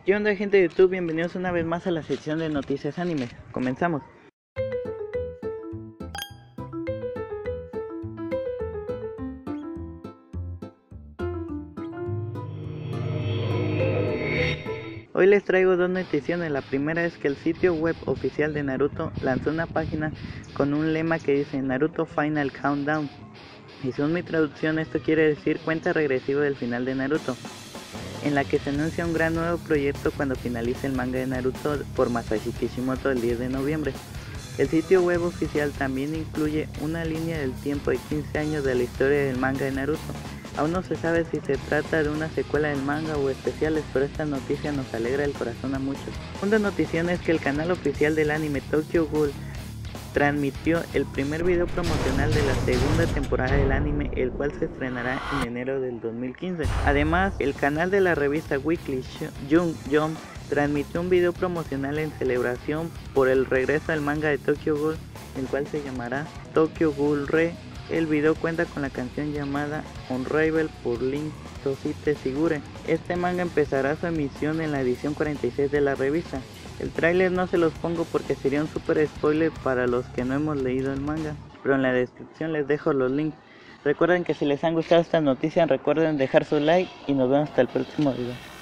¿Qué onda, gente de YouTube? Bienvenidos una vez más a la sección de noticias anime. Comenzamos. Hoy les traigo dos noticias. La primera es que el sitio web oficial de Naruto lanzó una página con un lema que dice Naruto Final Countdown. Y según mi traducción, esto quiere decir cuenta regresiva del final de Naruto, en la que se anuncia un gran nuevo proyecto cuando finalice el manga de Naruto por Masashi Kishimoto el 10 de noviembre. El sitio web oficial también incluye una línea del tiempo de 15 años de la historia del manga de Naruto. Aún no se sabe si se trata de una secuela del manga o especiales, pero esta noticia nos alegra el corazón a muchos. Segunda noticia es que el canal oficial del anime Tokyo Ghoul transmitió el primer video promocional de la segunda temporada del anime, el cual se estrenará en enero del 2015. Además, el canal de la revista Weekly Jump transmitió un video promocional en celebración por el regreso al manga de Tokyo Ghoul, el cual se llamará Tokyo Ghoul Re. El video cuenta con la canción llamada Unravel por Link Tosite Sigure. Este manga empezará su emisión en la edición 46 de la revista. El tráiler no se los pongo porque sería un super spoiler para los que no hemos leído el manga, pero en la descripción les dejo los links. Recuerden que si les han gustado estas noticias, recuerden dejar su like y nos vemos hasta el próximo video.